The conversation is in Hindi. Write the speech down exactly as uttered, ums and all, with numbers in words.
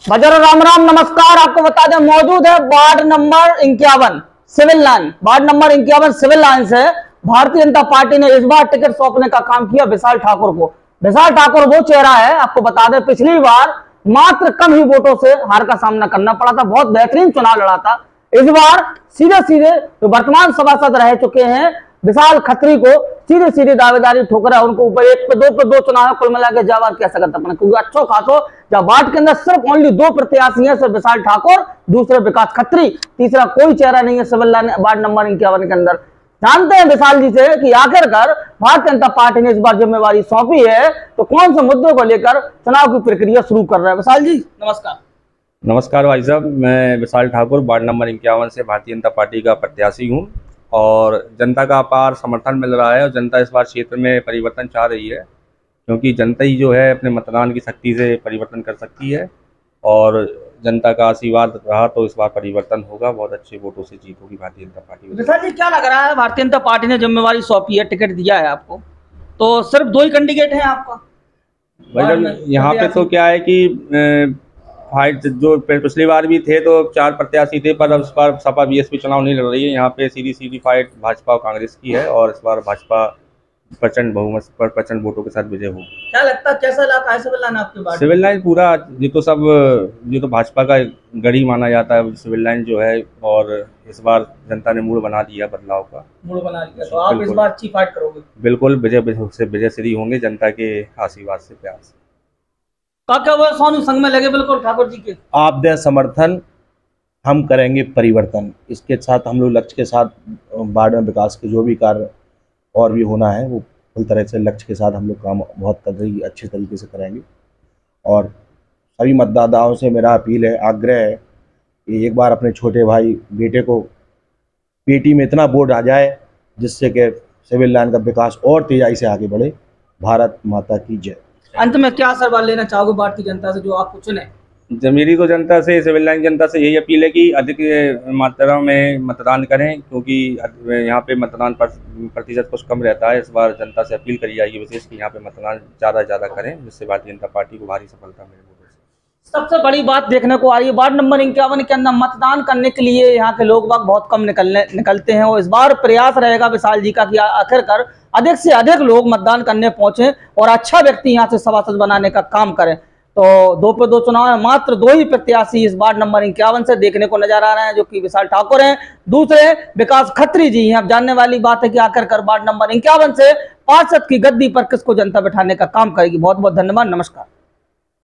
बजर राम राम नमस्कार। आपको बता दें मौजूद है वार्ड नंबर इक्यावन सिविल लाइन वार्ड नंबर इक्यावन सिविल लाइन से भारतीय जनता पार्टी ने इस बार टिकट सौंपने का काम किया विशाल ठाकुर को। विशाल ठाकुर वो चेहरा है, आपको बता दें पिछली बार मात्र कम ही वोटों से हार का सामना करना पड़ा था, बहुत बेहतरीन चुनाव लड़ा था। इस बार सीधे सीधे जो वर्तमान सभासद रह चुके हैं विशाल खत्री को सीधे सीधे दावेदारी ठोकर है उनको ऊपर। एक पे दो पे दो चुनाव कुल मिला के जवाब कह सकता अपना, क्योंकि अच्छो खासो जब वार्ड के अंदर सिर्फ ओनली दो प्रत्याशी हैं, सिर्फ विशाल ठाकुर, दूसरे विकास खत्री, तीसरा कोई चेहरा नहीं है सिविल लाइन वार्ड नंबर इक्यावन के अंदर। जानते हैं विशाल जी से कि आखिरकार भारतीय जनता पार्टी ने इस बार जिम्मेवारी सौंपी है तो कौन से मुद्दों को लेकर चुनाव की प्रक्रिया शुरू कर रहा है। विशाल जी नमस्कार। नमस्कार भाई साहब, मैं विशाल ठाकुर वार्ड नंबर इक्यावन से भारतीय जनता पार्टी का प्रत्याशी हूं और जनता का अपार समर्थन मिल रहा है और जनता इस बार क्षेत्र में परिवर्तन चाह रही है, क्योंकि जनता ही जो है अपने मतदान की शक्ति से परिवर्तन कर सकती है और जनता का आशीर्वाद रहा तो इस बार परिवर्तन होगा, बहुत अच्छे वोटों से जीत होगी भारतीय जनता पार्टी। विशाल जी क्या लग रहा है, भारतीय जनता पार्टी ने जिम्मेवारी सौंपी है, टिकट दिया है आपको, तो सिर्फ दो ही कैंडिडेट हैं आपका भाई? यहाँ पे तो क्या है कि फाइट जो पिछली बार भी थे तो चार प्रत्याशी थे, पर इस बार सपा बीएसपी चुनाव नहीं लड़ रही है। यहाँ पे सीधी सीधी फाइट भाजपा और कांग्रेस की है और इस बार भाजपा प्रचंड बहुमत पर प्रचंड वोटों के साथ विजय होगी। क्या लगता है कैसा इलाका है सिविल लाइन आपके बारे? सिविल लाइन पूरा ये तो सब ये तो भाजपा का गढ़ी माना जाता है सिविल लाइन जो है, और इस बार जनता ने मूड बना दिया बदलाव का, मूड बना लिया, तो आप इस बार अच्छी फाइट करोगे? बिल्कुल विजय से विजय श्री होंगे जनता के आशीर्वाद से, प्यार से। काका वो सोनू संग में लगे बिल्कुल ठाकुर जी के आप दे समर्थन, हम करेंगे परिवर्तन। इसके साथ हम लोग लक्ष्य के साथ वार्ड में विकास के जो भी कार्य और भी होना है वो फुल तरह से लक्ष्य के साथ हम लोग काम बहुत कदरी अच्छे तरीके से करेंगे। और सभी मतदाताओं से मेरा अपील है, आग्रह है कि एक बार अपने छोटे भाई बेटे को पेटी में इतना वोट आ जाए जिससे कि सिविल लाइन का विकास और तेजाई से आगे बढ़े। भारत माता की जय। अंत में क्या सवाल लेना चाहोगे भारतीय जनता से जो आपको चुने? मेरी तो जनता से सिविल लाइन जनता से यही अपील है कि अधिक मात्रा में मतदान करें, क्योंकि यहाँ पे मतदान प्रतिशत कुछ कम रहता है। इस बार जनता से अपील करी जाएगी विशेष कि यहाँ पे मतदान ज़्यादा ज़्यादा करें, जिससे भारतीय जनता पार्टी को भारी सफलता मिले। सबसे बड़ी बात देखने को आ रही है वार्ड नंबर इक्यावन के अंदर मतदान करने के लिए यहाँ के लोग बाग बहुत कम निकलने निकलते हैं और इस बार प्रयास रहेगा विशाल जी का कि आखिरकार अधिक से अधिक लोग मतदान करने पहुंचे और अच्छा व्यक्ति यहाँ से सभासद बनाने का काम करें। तो दो पे दो चुनाव में मात्र दो ही प्रत्याशी इस वार्ड नंबर इक्यावन से देखने को नजर आ रहे हैं, जो कि विशाल ठाकुर हैं, दूसरे विकास खत्री जी हैं। अब जानने वाली बात है कि आखिरकार वार्ड नंबर इक्यावन से पार्षद की गद्दी पर किसको जनता बैठाने का काम करेगी। बहुत बहुत धन्यवाद, नमस्कार।